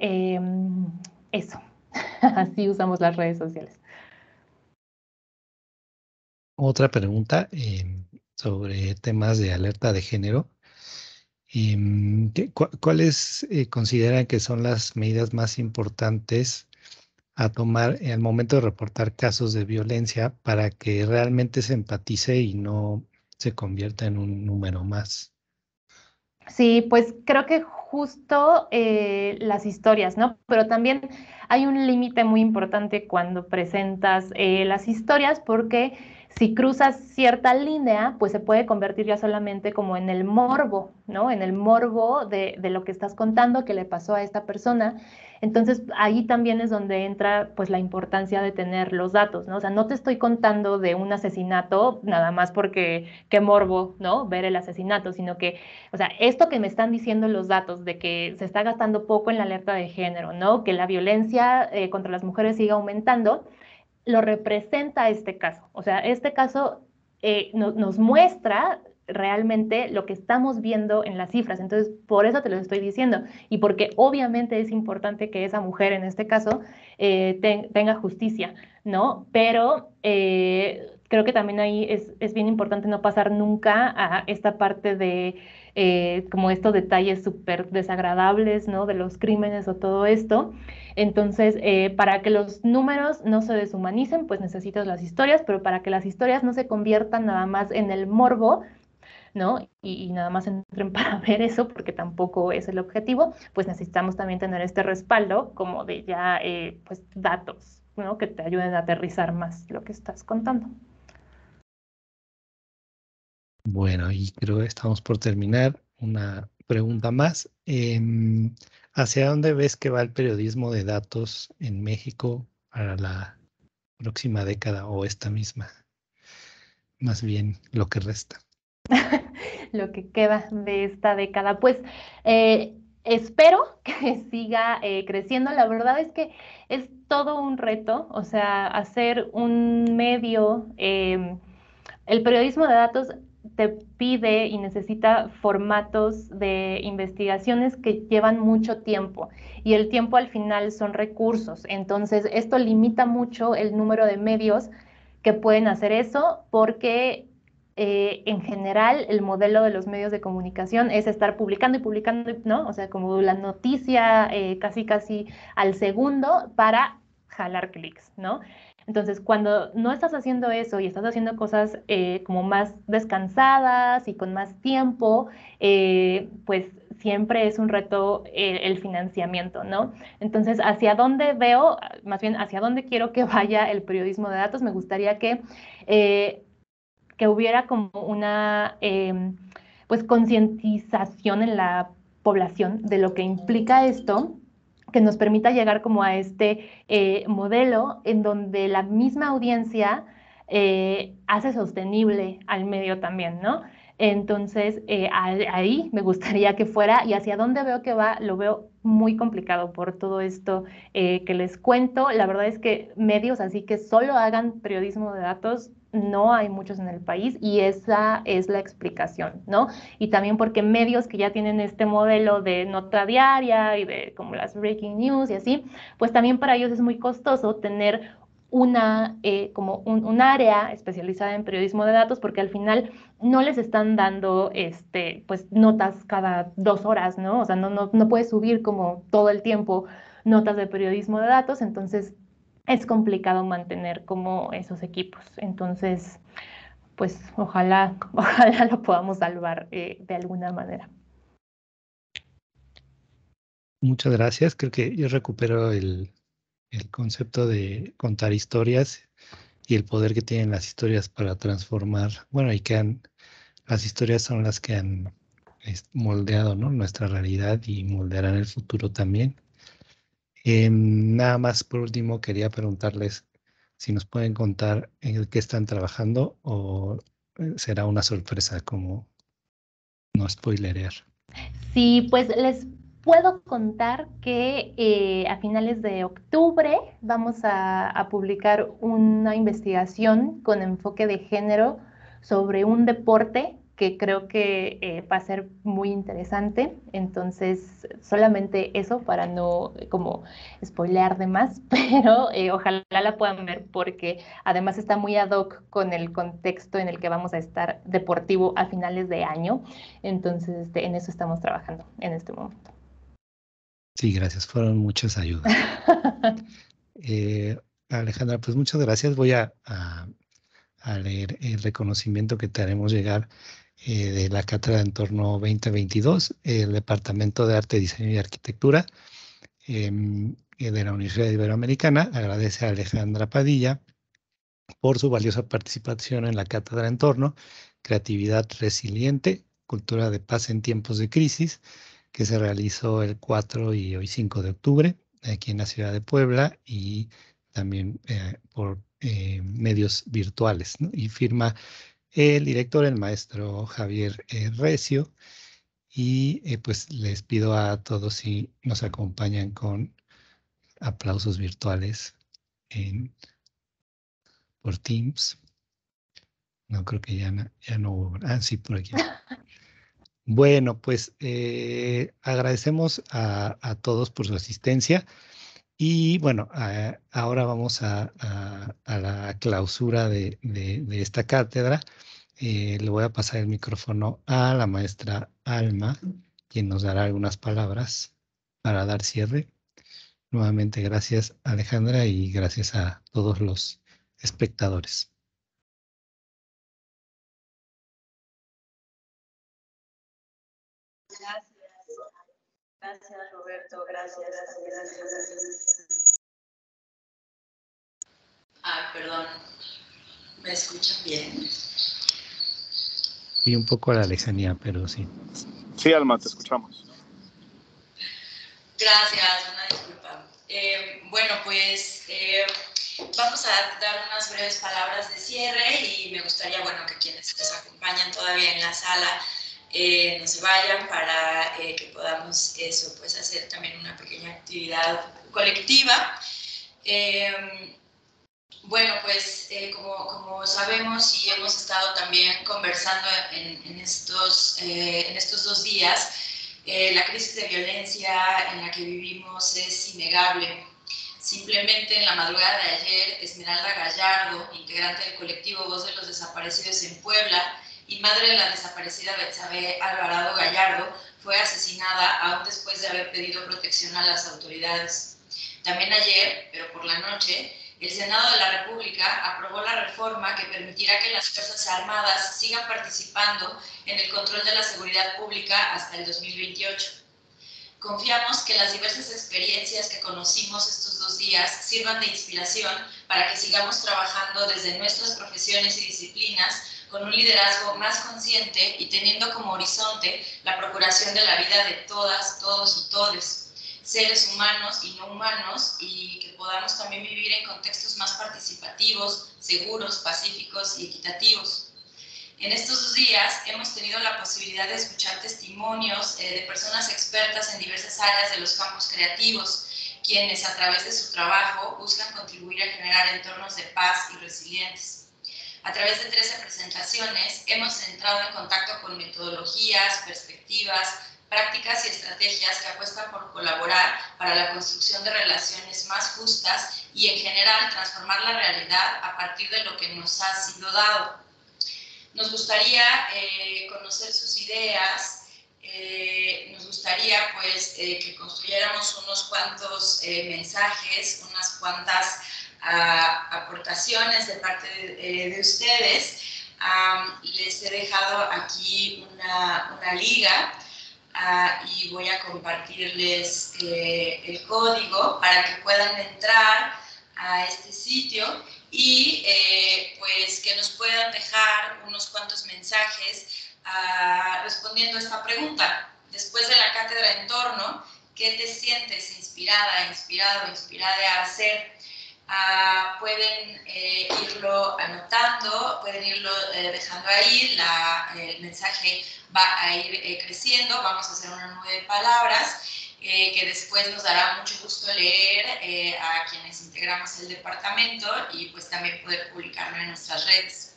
eso, así usamos las redes sociales. Otra pregunta sobre temas de alerta de género. ¿Cuáles consideran que son las medidas más importantes a tomar al momento de reportar casos de violencia para que realmente se empatice y no se convierta en un número más? Sí, pues creo que justo las historias, ¿no? Pero también hay un límite muy importante cuando presentas las historias porque si cruzas cierta línea, pues se puede convertir ya solamente como en el morbo, ¿no? En el morbo de lo que estás contando que le pasó a esta persona. Entonces ahí también es donde entra pues la importancia de tener los datos, ¿no? O sea, no te estoy contando de un asesinato nada más porque qué morbo, ¿no? Ver el asesinato, sino que o sea, esto que me están diciendo los datos de que se está gastando poco en la alerta de género, ¿no? Que la violencia contra las mujeres sigue aumentando, lo representa este caso. O sea, este caso nos muestra realmente lo que estamos viendo en las cifras. Entonces, por eso te lo estoy diciendo. Y porque obviamente es importante que esa mujer, en este caso, tenga justicia, ¿no? Pero creo que también ahí es bien importante no pasar nunca a esta parte de como estos detalles súper desagradables, ¿no? De los crímenes o todo esto. Entonces, para que los números no se deshumanicen, pues necesitas las historias, pero para que las historias no se conviertan nada más en el morbo, ¿no? Y nada más entren para ver eso, porque tampoco es el objetivo, pues necesitamos también tener este respaldo como de ya, pues, datos, ¿no? Que te ayuden a aterrizar más lo que estás contando. Bueno, y creo que estamos por terminar. Una pregunta más. ¿Hacia dónde ves que va el periodismo de datos en México para la próxima década o esta misma? Más bien lo que resta. Lo que queda de esta década. Pues espero que siga creciendo. La verdad es que es todo un reto, o sea, hacer un medio, el periodismo de datos te pide y necesita formatos de investigaciones que llevan mucho tiempo y el tiempo al final son recursos. Entonces, esto limita mucho el número de medios que pueden hacer eso porque en general el modelo de los medios de comunicación es estar publicando y publicando, ¿no? O sea, como la noticia casi al segundo para jalar clics, ¿no? Entonces, cuando no estás haciendo eso y estás haciendo cosas como más descansadas y con más tiempo, pues siempre es un reto el financiamiento, ¿no? Entonces, ¿hacia dónde veo, más bien, hacia dónde quiero que vaya el periodismo de datos? Me gustaría que hubiera como una pues concientización en la población de lo que implica esto, que nos permita llegar como a este modelo en donde la misma audiencia hace sostenible al medio también, ¿no? Entonces, ahí me gustaría que fuera, y hacia dónde veo que va, lo veo muy complicado por todo esto que les cuento. La verdad es que medios así que solo hagan periodismo de datos, no hay muchos en el país, y esa es la explicación, ¿no? Y también porque medios que ya tienen este modelo de nota diaria y de como las breaking news y así, pues también para ellos es muy costoso tener como un área especializada en periodismo de datos, porque al final no les están dando pues notas cada 2 horas, ¿no? O sea, no puedes subir como todo el tiempo notas de periodismo de datos, entonces es complicado mantener como esos equipos. Entonces, pues ojalá lo podamos salvar de alguna manera. Muchas gracias. Creo que yo recupero el concepto de contar historias y el poder que tienen las historias para transformar, bueno, las historias son las que han moldeado, ¿no? Nuestra realidad y moldearán el futuro también. Nada más por último quería preguntarles si nos pueden contar en qué están trabajando o será una sorpresa como no spoilerear. Sí, pues les puedo contar que a finales de octubre vamos a publicar una investigación con enfoque de género sobre un deporte que creo que va a ser muy interesante. Entonces, solamente eso para no como spoilear de más, pero ojalá la puedan ver porque además está muy ad hoc con el contexto en el que vamos a estar deportivo a finales de año. Entonces, en eso estamos trabajando en este momento. Sí, gracias, fueron muchas ayudas. Alejandra, pues muchas gracias. Voy a leer el reconocimiento que te haremos llegar de la Cátedra de Entorno 2022, el Departamento de Arte, Diseño y Arquitectura de la Universidad Iberoamericana. Agradece a Alejandra Padilla por su valiosa participación en la Cátedra de Entorno, Creatividad Resiliente, Cultura de Paz en Tiempos de Crisis, que se realizó el 4 y hoy 5 de octubre aquí en la ciudad de Puebla y también por medios virtuales, ¿no? Y firma el director, el maestro Javier Recio, y pues les pido a todos si nos acompañan con aplausos virtuales por Teams. No, creo que ya no hubo. Ah, sí, por aquí. Bueno, pues agradecemos a todos por su asistencia y bueno, ahora vamos a la clausura de esta cátedra. Le voy a pasar el micrófono a la maestra Alma, quien nos dará algunas palabras para dar cierre. Nuevamente, gracias Alejandra y gracias a todos los espectadores. Gracias, Roberto. Gracias. Perdón. ¿Me escuchan bien? Y un poco a la lejanía, pero sí. Sí, Alma, te escuchamos. Gracias, una disculpa. Bueno, pues vamos a dar unas breves palabras de cierre y me gustaría, bueno, que quienes nos acompañan todavía en la sala no se vayan para que podamos eso, pues hacer también una pequeña actividad colectiva. Bueno, pues como sabemos y hemos estado también conversando en estos 2 días, la crisis de violencia en la que vivimos es innegable. Simplemente en la madrugada de ayer, Esmeralda Gallardo, integrante del colectivo Voz de los Desaparecidos en Puebla, y madre de la desaparecida Betsabe Alvarado Gallardo, fue asesinada aún después de haber pedido protección a las autoridades. También ayer, pero por la noche, el Senado de la República aprobó la reforma que permitirá que las Fuerzas Armadas sigan participando en el control de la seguridad pública hasta el 2028. Confiamos que las diversas experiencias que conocimos estos 2 días sirvan de inspiración para que sigamos trabajando desde nuestras profesiones y disciplinas con un liderazgo más consciente y teniendo como horizonte la procuración de la vida de todas, todos y todes, seres humanos y no humanos, y que podamos también vivir en contextos más participativos, seguros, pacíficos y equitativos. En estos 2 días hemos tenido la posibilidad de escuchar testimonios de personas expertas en diversas áreas de los campos creativos, quienes a través de su trabajo buscan contribuir a generar entornos de paz y resilientes. A través de 13 presentaciones hemos entrado en contacto con metodologías, perspectivas, prácticas y estrategias que apuestan por colaborar para la construcción de relaciones más justas y en general transformar la realidad a partir de lo que nos ha sido dado. Nos gustaría conocer sus ideas, nos gustaría pues que construyéramos unos cuantos mensajes, unas cuantas aportaciones de parte de ustedes. Les he dejado aquí una liga y voy a compartirles el código para que puedan entrar a este sitio y pues que nos puedan dejar unos cuantos mensajes respondiendo a esta pregunta. Después de la cátedra en torno, ¿qué te sientes inspirada, inspirado, inspirada a hacer? Pueden irlo anotando, pueden irlo dejando ahí, el mensaje va a ir creciendo, vamos a hacer una nube de palabras que después nos dará mucho gusto leer a quienes integramos el departamento y pues también poder publicarlo en nuestras redes.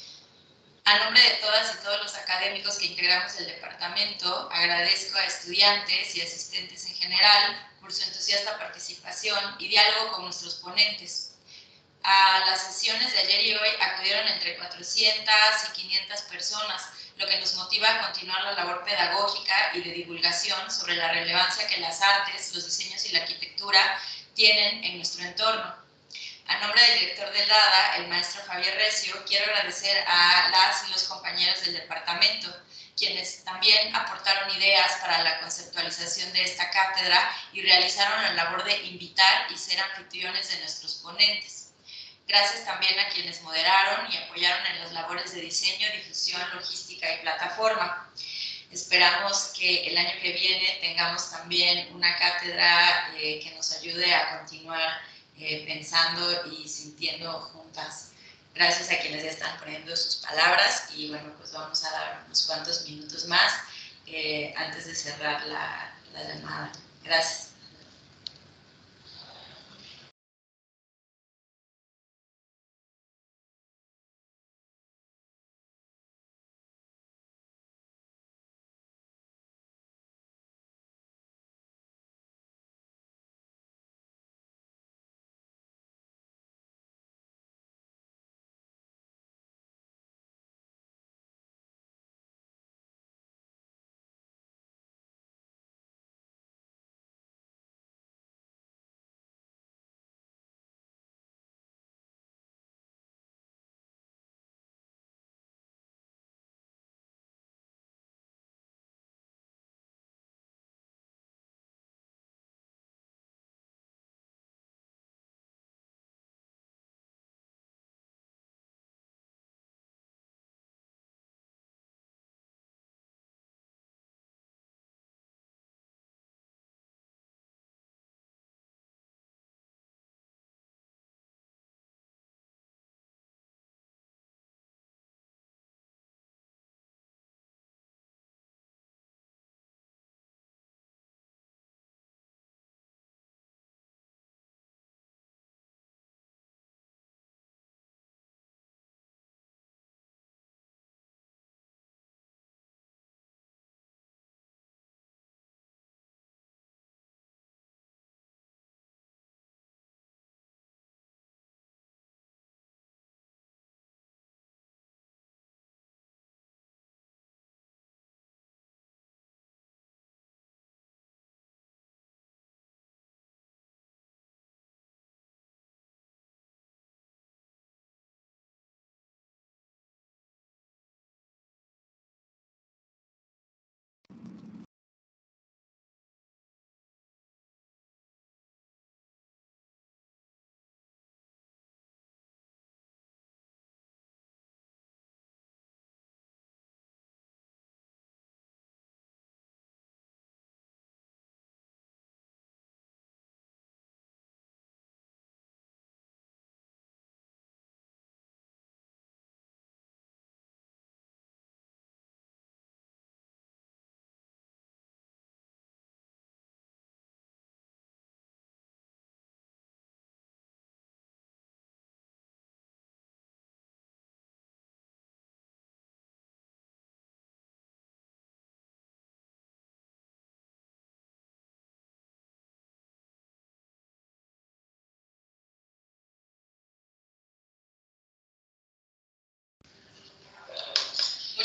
A nombre de todas y todos los académicos que integramos el departamento, agradezco a estudiantes y asistentes en general por su entusiasta participación y diálogo con nuestros ponentes. A las sesiones de ayer y hoy acudieron entre 400 y 500 personas, lo que nos motiva a continuar la labor pedagógica y de divulgación sobre la relevancia que las artes, los diseños y la arquitectura tienen en nuestro entorno. A nombre del director del DADA, el maestro Javier Recio, quiero agradecer a las y los compañeros del departamento, quienes también aportaron ideas para la conceptualización de esta cátedra y realizaron la labor de invitar y ser anfitriones de nuestros ponentes. Gracias también a quienes moderaron y apoyaron en las labores de diseño, difusión, logística y plataforma. Esperamos que el año que viene tengamos también una cátedra que nos ayude a continuar pensando y sintiendo juntas. Gracias a quienes ya están poniendo sus palabras y bueno, pues vamos a dar unos cuantos minutos más antes de cerrar la llamada. Gracias.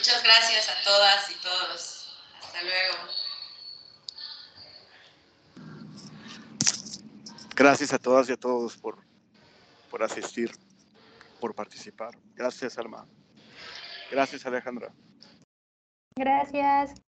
Muchas gracias a todas y todos. Hasta luego. Gracias a todas y a todos por asistir, por participar. Gracias, Alma. Gracias, Alejandra. Gracias.